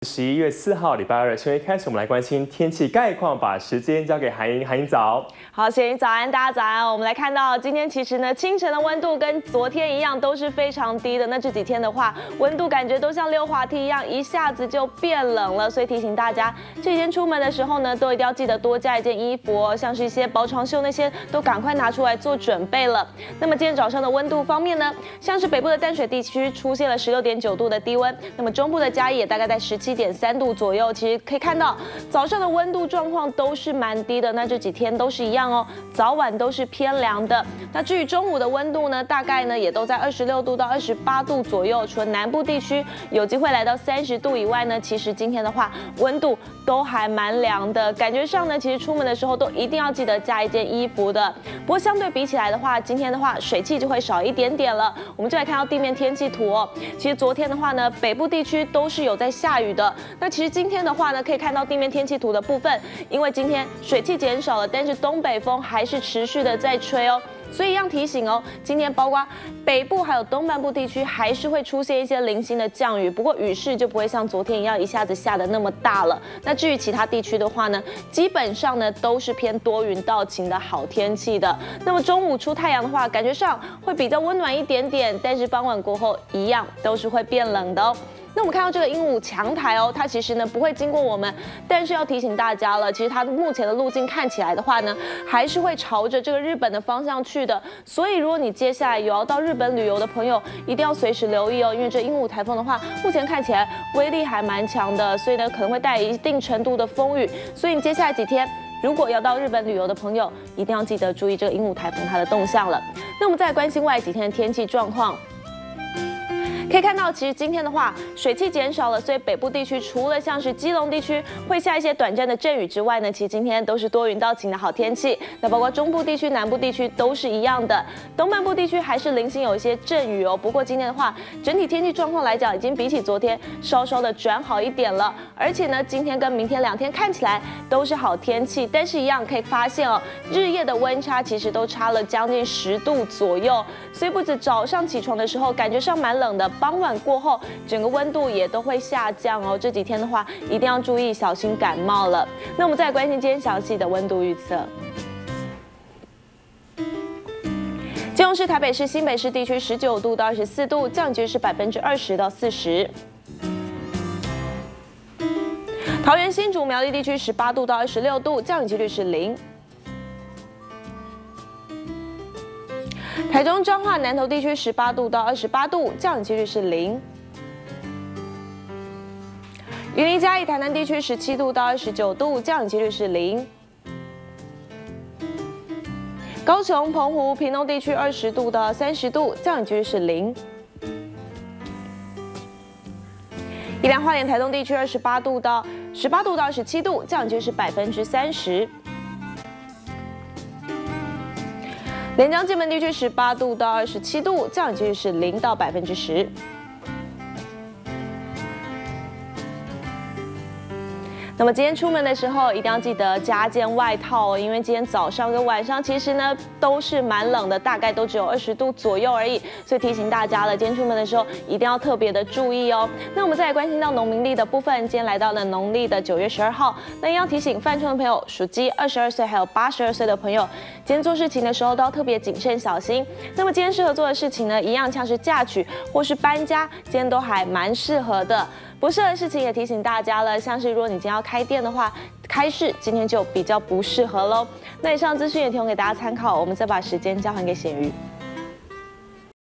11月4号，礼拜二，先开始我们来关心天气概况，把时间交给韩英，韩英早。 好，贤云早安，大家早安。我们来看到今天其实呢，清晨的温度跟昨天一样都是非常低的。那这几天的话，温度感觉都像溜滑梯一样，一下子就变冷了。所以提醒大家，这几天出门的时候呢，都一定要记得多加一件衣服哦，像是一些薄长袖那些都赶快拿出来做准备了。那么今天早上的温度方面呢，像是北部的淡水地区出现了16.9度的低温，那么中部的嘉义也大概在17.3度左右。其实可以看到早上的温度状况都是蛮低的，那这几天都是一样哦，早晚都是偏凉的。那至于中午的温度呢，大概呢也都在26度到28度左右，除了南部地区有机会来到30度以外呢，其实今天的话温度都还蛮凉的，感觉上呢，其实出门的时候都一定要记得加一件衣服的。不过相对比起来的话，今天的话水汽就会少一点点了。我们就来看到地面天气图哦。其实昨天的话呢，北部地区都是有在下雨的。那其实今天的话呢，可以看到地面天气图的部分，因为今天水汽减少了，但是东北风还是持续的在吹哦。所以一样提醒哦，今天包括北部还有东半部地区还是会出现一些零星的降雨，不过雨势就不会像昨天一样一下子下得那么大了。那至于其他地区的话呢，基本上呢都是偏多云到晴的好天气的。那么中午出太阳的话，感觉上会比较温暖一点点，但是傍晚过后一样都是会变冷的哦。那我们看到这个鹦鹉强台哦，它其实呢不会经过我们，但是要提醒大家了，其实它目前的路径看起来的话呢，还是会朝着这个日本的方向去的。所以如果你接下来有要到日本旅游的朋友，一定要随时留意哦，因为这鹦鹉台风的话，目前看起来威力还蛮强的，所以呢可能会带来一定程度的风雨。所以你接下来几天，如果要到日本旅游的朋友，一定要记得注意这个鹦鹉台风它的动向了。那我们再来关心未来几天的天气状况。可以看到，其实今天的话，水汽减少了，所以北部地区除了像是基隆地区会下一些短暂的阵雨之外呢，其实今天都是多云到晴的好天气。那包括中部地区、南部地区都是一样的，东半部地区还是零星有一些阵雨哦。不过今天的话，整体天气状况来讲，已经比起昨天稍稍的转好一点了。而且呢，今天跟明天2天看起来都是好天气，但是一样可以发现哦，日夜的温差其实都差了将近10度左右，所以不止早上起床的时候感觉上蛮冷的。傍晚过后，整个温度也都会下降哦。这几天的话，一定要注意小心感冒了。那我们再来关心今天详细的温度预测。基隆市、台北市、新北市地区19度到24度，降雨几率是20%到40%。桃园、新竹、苗栗地区18度到26度，降雨几率是0%。台中、彰化、南投地区18度到28度，降雨几率是0%。云林、嘉义、台南地区17度到29度，降雨几率是0%。高雄、澎湖、屏东地区20度到30度，降雨几率是0%。宜兰花莲、台东地区18度到17度，降雨几率是30%。连江金门地区18度到27度，降雨几率是0到10%。那么今天出门的时候，一定要记得加件外套哦，因为今天早上跟晚上其实呢都是蛮冷的，大概都只有20度左右而已，所以提醒大家了，今天出门的时候一定要特别的注意哦。那我们再来关心到农民历的部分，今天来到了农历的9月12号，那也要提醒犯冲的朋友，属鸡、22岁还有82岁的朋友，今天做事情的时候都要特别谨慎小心。那么今天适合做的事情呢，一样像是嫁娶或是搬家，今天都还蛮适合的。不适合的事情也提醒大家了，像是如果你今天要开店的话，开市今天就比较不适合喽。那以上资讯也提供给大家参考，我们再把时间交还给显瑜。